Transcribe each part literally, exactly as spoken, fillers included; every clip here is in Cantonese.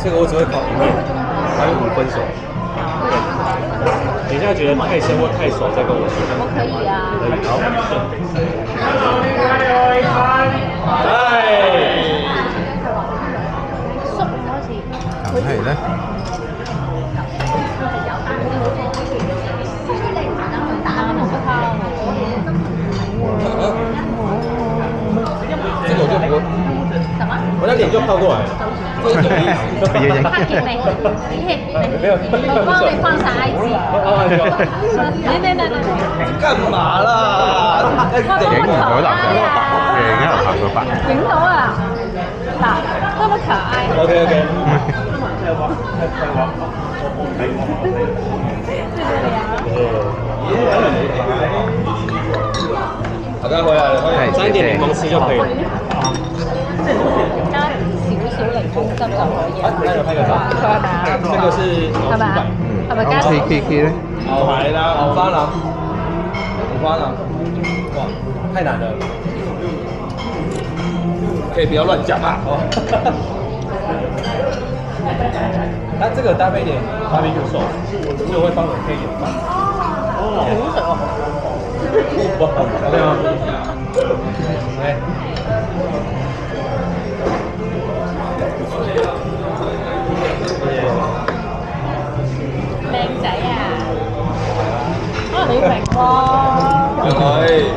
这个我只会烤一面，还有五分熟。等一下觉得太生或太熟再跟我说。 我可以啊。 可以，好。哎。 熟好似。 梗係咧。 这个我就不，我那脸就靠过来了。这是什么意思？ 拍結未？ 沒有， 我幫你放晒 I G。你你你你。 幹嘛啦？ 影唔到男仔，影喺度行到白。 影到啊！嗱，多麼可愛。 OK OK。好的，回来了，沾一點檸檬汁就可以了。 加少少檸檬汁就可以啦。 那有拍個照， 係咪啊？ 這個是係咪啊？係咪加 K K K 咧？ 牛排啦，牛花腩，牛花腩，哇，太難了，可以不要亂講啊。它這個搭配一點 barbecue sauce，就會幫我配一點飯。哦，好食哦。哇，對嗎？哎。 靚仔啊！啊，你明喎。 係。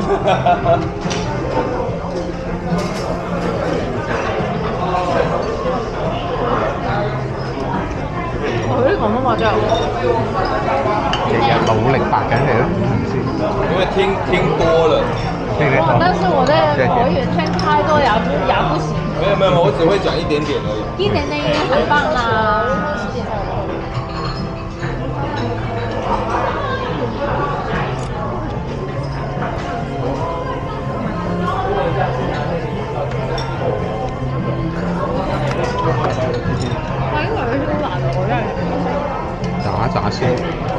佢啲廣東話真係好。 日日努力白緊嚟咯，係咪先？ 因為聽聽多了。 哇！但是我的國語聽太多也不也不行。 沒有沒有，我只會講一點點而已。 一點點已經很棒啦。哇！呢個有啲好難喎，真係。 炸炸先。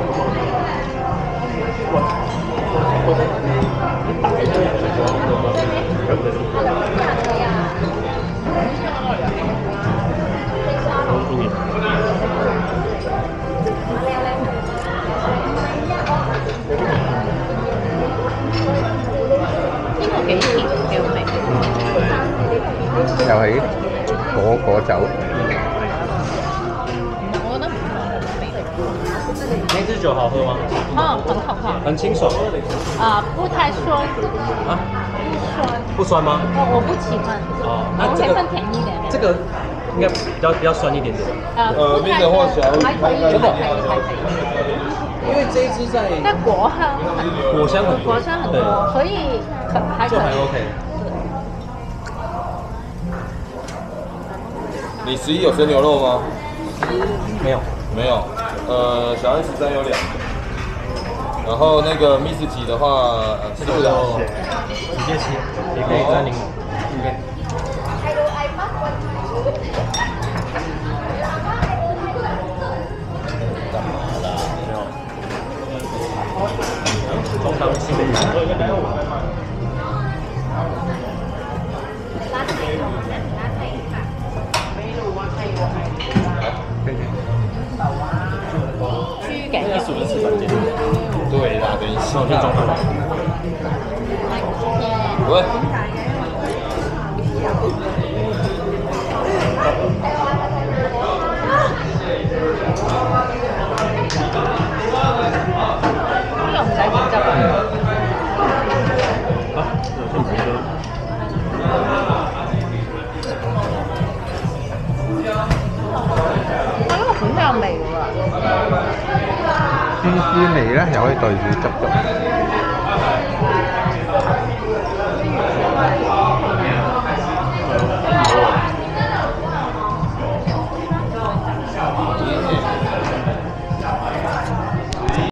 呢個幾甜幾好味。 又係果果酒。 我覺得唔錯。 那支酒好喝嗎？ 嗯，很好喝。 很清爽。 啊，不太酸。 啊？ 不酸。 不酸嗎？ 我我不喜歡。 哦，那我這個會更甜一點。 這個應該比較比較酸一點點。 呃， 呃， 不太的話小還可以， 真的還可以，還可以。 因為這一支在但果香很果香很多， 果香很多，所以可還可以。 就還 OK。 你十一有生牛肉嗎？ 沒有， 沒有。呃，小安十三有兩個。然後那個密斯吉的話， 這個就直接切，也可以沾檸檬。OK。幹嘛啦？沒有。中當西北菜。 豬頸一數一次反正。 對啦，等一下。 我去中餐。 喂。 呢個唔使點汁啊？ 啊，有先唔使咯。 我呢個款都有味喎。 鮮鮮味咧，又可以對住汁汁。